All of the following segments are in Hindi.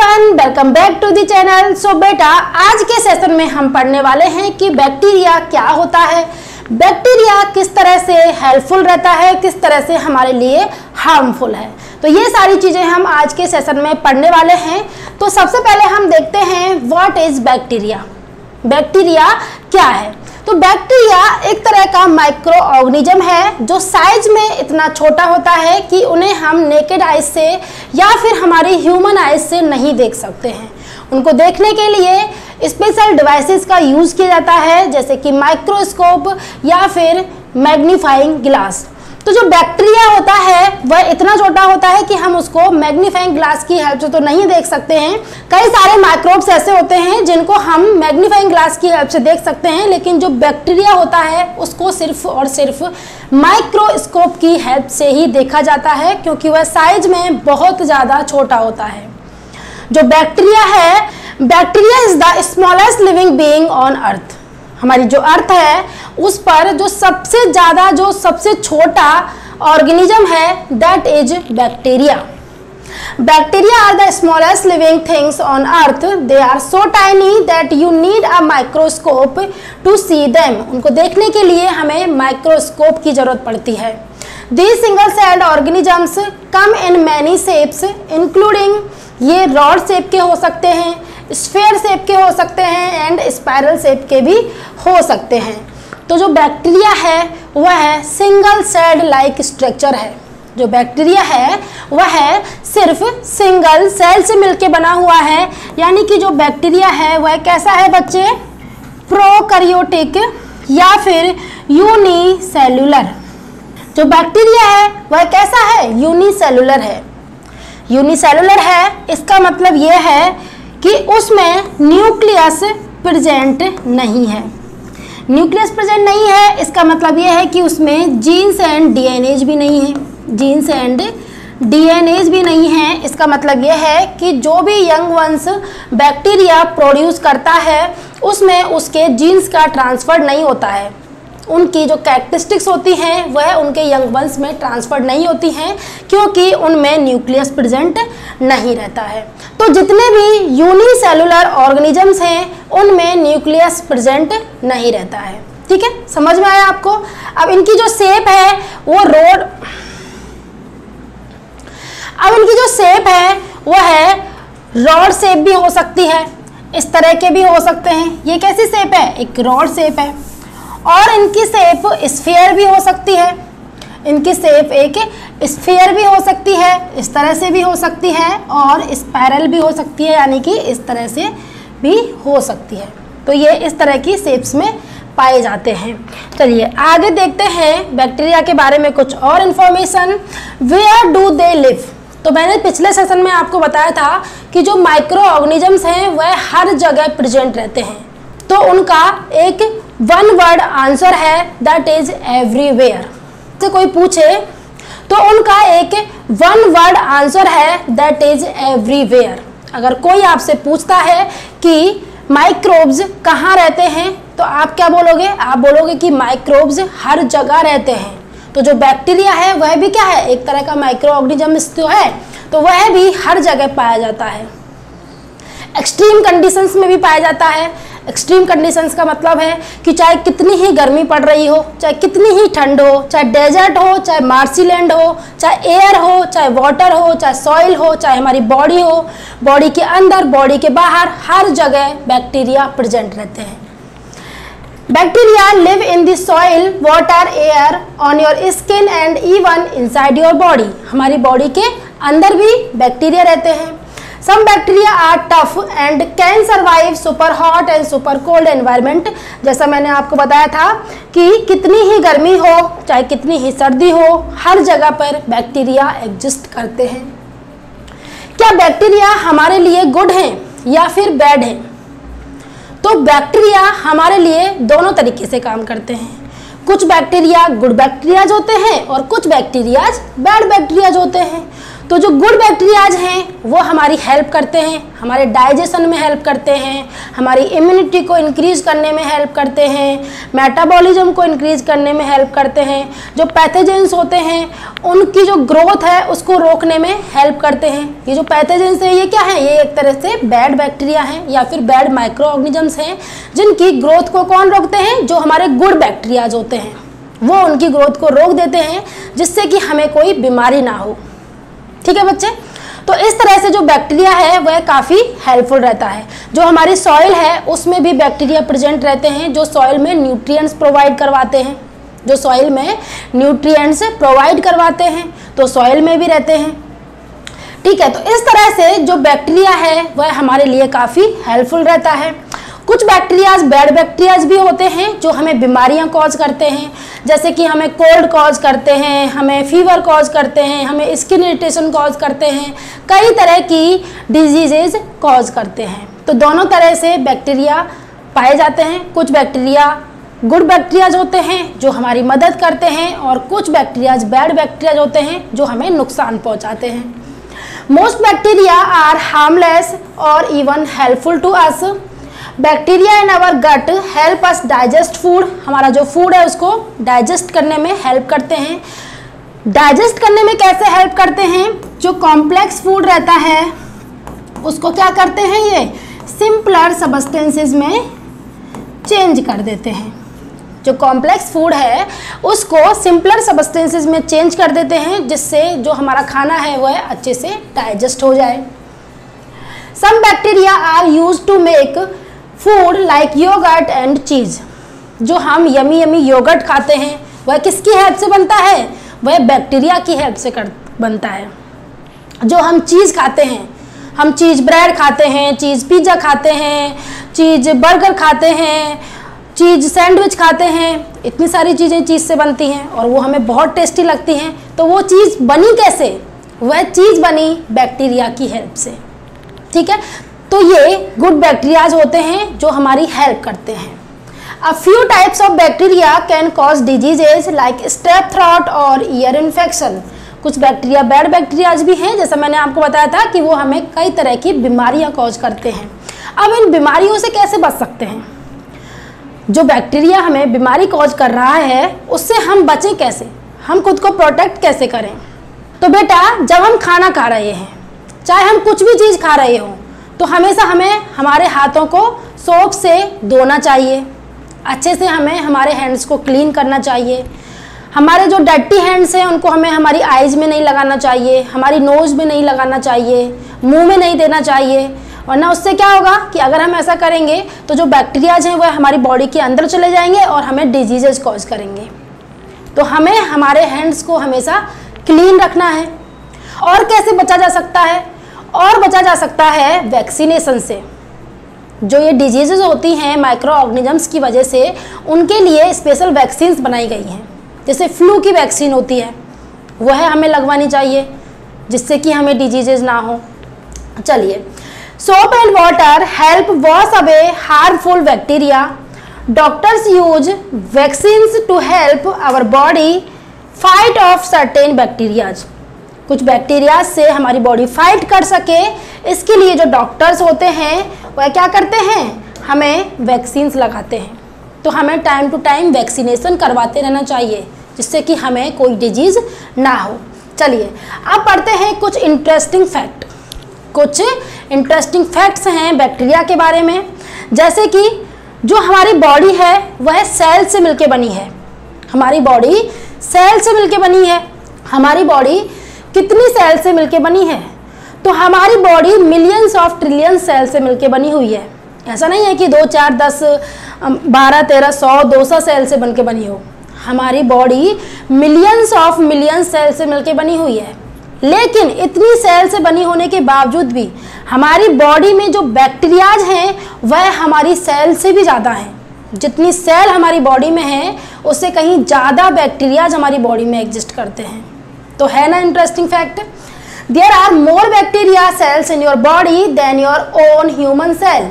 Everyone, welcome back to the channel. So बेटा, आज के सेशन में हम पढ़ने वाले हैं कि बैक्टीरिया क्या होता है, बैक्टीरिया किस तरह से हेल्पफुल रहता है, किस तरह से हमारे लिए हार्मफुल है। तो ये सारी चीज़ें हम आज के सेशन में पढ़ने वाले हैं। तो सबसे पहले हम देखते हैं व्हाट इज बैक्टीरिया। बैक्टीरिया क्या है? तो बैक्टीरिया एक तरह का माइक्रो ऑर्गेनिज्म है जो साइज में इतना छोटा होता है कि उन्हें हम नेकेड आइज से या फिर हमारी ह्यूमन आइज से नहीं देख सकते हैं। उनको देखने के लिए स्पेशल डिवाइसेस का यूज़ किया जाता है, जैसे कि माइक्रोस्कोप या फिर मैग्नीफाइंग ग्लास। तो जो बैक्टीरिया होता है वह इतना छोटा होता है कि हम उसको मैग्नीफाइंग ग्लास की हेल्प से तो नहीं देख सकते हैं। कई सारे माइक्रोब्स ऐसे होते हैं जिनको हम मैग्नीफाइंग ग्लास की हेल्प से देख सकते हैं, लेकिन जो बैक्टीरिया होता है उसको सिर्फ और सिर्फ माइक्रोस्कोप की हेल्प से ही देखा जाता है, क्योंकि वह साइज में बहुत ज़्यादा छोटा होता है। जो बैक्टीरिया है, bacteria is the smallest living being on earth. हमारी जो अर्थ है उस पर जो सबसे छोटा ऑर्गेनिज्म है that is bacteria. Bacteria are the smallest living things on earth. They are so tiny that you need a microscope to see them. उनको देखने के लिए हमें माइक्रोस्कोप की जरूरत पड़ती है। These single celled organisms come in many shapes including, ये रॉड शेप के हो सकते हैं, स्फेयर शेप के हो सकते हैं एंड स्पाइरल शेप के भी हो सकते हैं। तो जो बैक्टीरिया है वह है सिंगल सेल्ड लाइक स्ट्रक्चर है। जो बैक्टीरिया है वह है सिर्फ सिंगल सेल से मिलके बना हुआ है, यानी कि जो बैक्टीरिया है वह कैसा है बच्चे? प्रोकैरियोटिक या फिर यूनिसेल्युलर। जो बैक्टीरिया है वह कैसा है? यूनिसेलुलर है। यूनिसेलुलर है, इसका मतलब यह है कि उसमें न्यूक्लियस प्रेजेंट नहीं है। न्यूक्लियस प्रेजेंट नहीं है, इसका मतलब यह है कि उसमें जीन्स एंड डीएनएज भी नहीं है। जीन्स एंड डीएनएज भी नहीं है, इसका मतलब यह है कि जो भी यंग वंस बैक्टीरिया प्रोड्यूस करता है उसमें उसके जीन्स का ट्रांसफर नहीं होता है। उनकी जो कैरेक्टरिस्टिक्स होती हैं वह उनके यंग वंस में ट्रांसफर नहीं होती हैं, क्योंकि उनमें न्यूक्लियस प्रेजेंट नहीं रहता है। तो जितने भी यूनिसेलुलर ऑर्गेनिजम्स हैं उनमें न्यूक्लियस प्रेजेंट नहीं रहता है। ठीक है, समझ में आया आपको? अब इनकी जो शेप है वो वह है रॉड शेप भी हो सकती है, इस तरह के भी हो सकते हैं। ये कैसी शेप है? एक रॉड शेप है। और इनकी शेप स्फीयर भी हो सकती है। इनकी शेप एक स्फीयर भी हो सकती है, इस तरह से भी हो सकती है, और स्पाइरल भी हो सकती है, यानी कि इस तरह से भी हो सकती है। तो ये इस तरह की शेप्स में पाए जाते हैं। चलिए आगे देखते हैं बैक्टीरिया के बारे में कुछ और information. Where do they live? तो मैंने पिछले सेशन में आपको बताया था कि जो माइक्रो ऑर्गेनिजम्स हैं वह हर जगह प्रेजेंट रहते हैं। तो उनका एक वन वर्ड आंसर है दैट इज एवरीवेयर। से कोई पूछे तो उनका एक वन वर्ड आंसर है दैट इज एवरीवेयर। अगर कोई आपसे पूछता है कि माइक्रोब्स कहाँ रहते हैं तो आप क्या बोलोगे? आप बोलोगे कि माइक्रोब्स हर जगह रहते हैं। तो जो बैक्टीरिया है वह भी क्या है? एक तरह का माइक्रो ऑर्गेनिज्म तो है, तो वह भी हर जगह पाया जाता है। एक्सट्रीम कंडीशंस में भी पाया जाता है। एक्सट्रीम कंडीशंस का मतलब है कि चाहे कितनी ही गर्मी पड़ रही हो, चाहे कितनी ही ठंड हो, चाहे डेजर्ट हो, चाहे मार्सीलैंड हो, चाहे एयर हो, चाहे वाटर हो, चाहे सॉइल हो, चाहे हमारी बॉडी हो, बॉडी के अंदर, बॉडी के बाहर, हर जगह बैक्टीरिया प्रेजेंट रहते हैं। Bacteria live in the soil, water, air, on your skin and even inside your body. हमारी बॉडी के अंदर भी बैक्टीरिया रहते हैं। Some bacteria are tough and can survive super hot and super cold environment। जैसा मैंने आपको बताया था कि कितनी ही गर्मी हो, चाहे कितनी ही सर्दी हो, हर जगह पर बैक्टीरिया एग्जिस्ट करते हैं। क्या बैक्टीरिया हमारे लिए गुड हैं या फिर बैड हैं? तो बैक्टीरिया हमारे लिए दोनों तरीके से काम करते हैं। कुछ बैक्टीरिया गुड बैक्टीरियाज होते हैं और कुछ बैक्टीरियाज बैड बैक्टीरियाज होते हैं। तो जो गुड बैक्टीरियाज हैं वो हमारी हेल्प करते हैं, हमारे डाइजेशन में हेल्प करते हैं, हमारी इम्यूनिटी को इंक्रीज करने में हेल्प करते हैं, मेटाबॉलिज्म को इंक्रीज करने में हेल्प करते हैं, जो पैथोजेंस होते हैं उनकी जो ग्रोथ है उसको रोकने में हेल्प करते हैं। ये जो पैथोजेंस है ये क्या है, ये एक तरह से बैड बैक्टीरिया हैं या फिर बैड माइक्रो ऑर्गेनिजम्स हैं जिनकी ग्रोथ को कौन रोकते हैं, जो हमारे गुड बैक्टीरियाज होते हैं वो उनकी ग्रोथ को रोक देते हैं जिससे कि हमें कोई बीमारी ना हो। ठीक है बच्चे, तो इस तरह से जो बैक्टीरिया है वह काफ़ी हेल्पफुल रहता है। जो हमारी सॉइल है उसमें भी बैक्टीरिया प्रेजेंट रहते हैं जो सॉइल में न्यूट्रिएंट्स प्रोवाइड करवाते हैं, जो सॉइल में न्यूट्रिएंट्स प्रोवाइड करवाते हैं तो सॉइल में भी रहते हैं। ठीक है, तो इस तरह से जो बैक्टीरिया है वह हमारे लिए काफ़ी हेल्पफुल रहता है। कुछ बैक्टीरियाज बैड बैक्टीरियाज भी होते हैं जो हमें बीमारियां कॉज करते हैं, जैसे कि हमें कोल्ड कॉज करते हैं, हमें फीवर कॉज करते हैं, हमें स्किन इरिटेशन कॉज करते हैं, कई तरह की डिजीजेज कॉज करते हैं। तो दोनों तरह से बैक्टीरिया पाए जाते हैं। कुछ बैक्टीरिया गुड बैक्टीरियाज होते हैं जो हमारी मदद करते हैं और कुछ बैक्टीरियाज बैड बैक्टीरियाज होते हैं जो हमें नुकसान पहुंचाते हैं। मोस्ट बैक्टीरिया आर हार्मलेस और even helpful to us. Bacteria in our gut help us digest food. हमारा जो फूड है उसको डाइजेस्ट करने में हेल्प करते हैं। डाइजेस्ट करने में कैसे हेल्प करते हैं, जो कॉम्प्लेक्स फूड रहता है उसको क्या करते हैं, ये सिंपलर सब्सटेंसेस में चेंज कर देते हैं। जो कॉम्प्लेक्स फूड है उसको सिंपलर सब्सटेंसेस में चेंज कर देते हैं जिससे जो हमारा खाना है वह अच्छे से डाइजेस्ट हो जाए। Some bacteria are used to make food like yogurt and cheese. जो हम यमी यमी योगर्ट खाते हैं वह किसकी हेल्प से बनता है, वह बैक्टीरिया की हेल्प से बनता है। जो हम चीज़ खाते हैं, हम चीज़ ब्रेड खाते हैं, चीज़ पिज़्ज़ा खाते हैं, चीज़ बर्गर खाते हैं, चीज़ सैंडविच खाते हैं, इतनी सारी चीज़ें चीज़ से बनती हैं और वो हमें बहुत टेस्टी लगती हैं। तो वो चीज़ बनी कैसे, वह चीज़ बनी बैक्टीरिया की हेल्प से। ठीक है, तो ये गुड बैक्टीरियाज होते हैं जो हमारी हेल्प करते हैं। A few types of bacteria can cause diseases like strep throat और ईयर इन्फेक्शन। कुछ बैक्टीरिया बैड बैक्टीरियाज भी हैं, जैसा मैंने आपको बताया था कि वो हमें कई तरह की बीमारियां कॉज करते हैं। अब इन बीमारियों से कैसे बच सकते हैं, जो बैक्टीरिया हमें बीमारी कॉज कर रहा है उससे हम बचें कैसे, हम खुद को प्रोटेक्ट कैसे करें। तो बेटा जब हम खाना खा रहे हैं, चाहे हम कुछ भी चीज़ खा रहे हों, तो हमेशा हमें हमारे हाथों को सोप से धोना चाहिए, अच्छे से हमें हमारे हैंड्स को क्लीन करना चाहिए। हमारे जो डर्टी हैंड्स हैं उनको हमें हमारी आइज़ में नहीं लगाना चाहिए, हमारी नोज़ में नहीं लगाना चाहिए, मुंह में नहीं देना चाहिए, वरना उससे क्या होगा कि अगर हम ऐसा करेंगे तो जो बैक्टीरियाज हैं वह हमारी बॉडी के अंदर चले जाएंगे और हमें डिजीजेज कॉज करेंगे। तो हमें हमारे हैंड्स को हमेशा क्लीन रखना है। और कैसे बचा जा सकता है, और बचा जा सकता है वैक्सीनेशन से। जो ये डिजीजेज होती हैं माइक्रो ऑर्गेनिजम्स की वजह से, उनके लिए स्पेशल वैक्सीन्स बनाई गई हैं। जैसे फ्लू की वैक्सीन होती है वह हमें लगवानी चाहिए जिससे कि हमें डिजीजेज ना हो। चलिए, soap and water help wash away harmful bacteria. Doctors use vaccines to help our body fight off certain bacterias. कुछ बैक्टीरिया से हमारी बॉडी फाइट कर सके, इसके लिए जो डॉक्टर्स होते हैं वह क्या करते हैं, हमें वैक्सीन्स लगाते हैं। तो हमें टाइम टू टाइम वैक्सीनेशन करवाते रहना चाहिए जिससे कि हमें कोई डिजीज़ ना हो। चलिए अब पढ़ते हैं कुछ इंटरेस्टिंग फैक्ट। कुछ इंटरेस्टिंग फैक्ट्स हैं बैक्टीरिया के बारे में, जैसे कि जो हमारी बॉडी है वह सेल से मिलके बनी है। हमारी बॉडी सेल से मिलके बनी है। हमारी बॉडी कितनी सेल से मिलके बनी है, तो हमारी body millions of trillion cell से मिलके बनी हुई है। ऐसा नहीं है कि 2, 4, 10, 12, 13, 100, 200 सेल से बनके बनी हो। हमारी body millions of million cell से मिलके बनी हुई है। लेकिन इतनी सेल से बनी होने के बावजूद भी हमारी बॉडी में जो बैक्टीरियाज हैं वह हमारी सेल से भी ज़्यादा हैं। जितनी सेल हमारी बॉडी में है उससे कहीं ज़्यादा बैक्टीरियाज हमारी बॉडी में एग्जिस्ट करते हैं। तो है ना interesting fact. There are more bacteria cells in your body than your own human cell.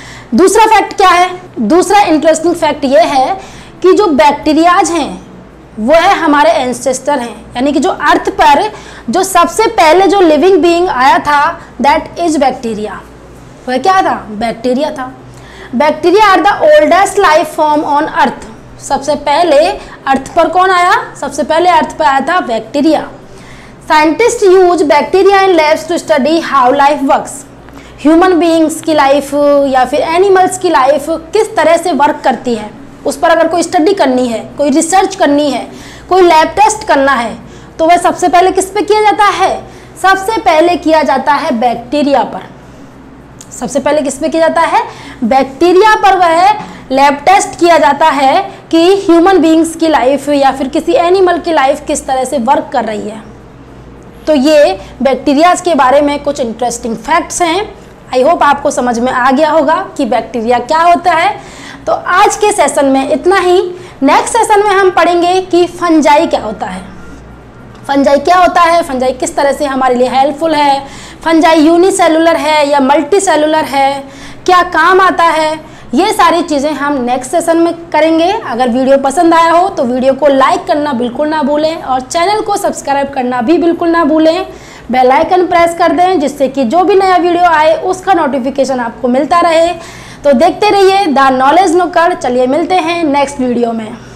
दूसरा फैक्ट क्या है, दूसरा इंटरेस्टिंग फैक्ट ये है कि जो बैक्टीरियाज हैं वो है हमारे एंसेस्टर हैं, यानी कि जो अर्थ पर जो सबसे पहले जो लिविंग बीइंग आया था दैट इज बैक्टीरिया। वह क्या था? बैक्टीरिया था। Bacteria are the oldest life form on earth. सबसे पहले अर्थ पर कौन आया? सबसे पहले अर्थ पर आया था bacteria. Scientist use bacteria in labs to study how life works. Human beings की लाइफ या फिर एनिमल्स की लाइफ किस तरह से वर्क करती है, उस पर अगर कोई स्टडी करनी है, कोई रिसर्च करनी है, कोई लैब टेस्ट करना है, तो वह सबसे पहले किस पे किया जाता है? सबसे पहले किया जाता है बैक्टीरिया पर। सबसे पहले किस पे किया जाता है? बैक्टीरिया पर वह लैब टेस्ट किया जाता है कि ह्यूमन बीइंग्स की लाइफ या फिर किसी एनिमल की लाइफ किस तरह से वर्क कर रही है। तो ये बैक्टीरियाज के बारे में कुछ इंटरेस्टिंग फैक्ट्स हैं। आई होप आपको समझ में आ गया होगा कि बैक्टीरिया क्या होता है। तो आज के सेशन में इतना ही। नेक्स्ट सेशन में हम पढ़ेंगे कि फंजाई क्या होता है। फंजाई क्या होता है, फंजाई किस तरह से हमारे लिए हेल्पफुल है, फंजाई यूनिसेलुलर है या मल्टी सेलुलर है, क्या काम आता है, ये सारी चीज़ें हम नेक्स्ट सेशन में करेंगे। अगर वीडियो पसंद आया हो तो वीडियो को लाइक करना बिल्कुल ना भूलें और चैनल को सब्सक्राइब करना भी बिल्कुल ना भूलें। बेल आइकन प्रेस कर दें जिससे कि जो भी नया वीडियो आए उसका नोटिफिकेशन आपको मिलता रहे। तो देखते रहिए द नॉलेज नुक्कड़। चलिए मिलते हैं नेक्स्ट वीडियो में।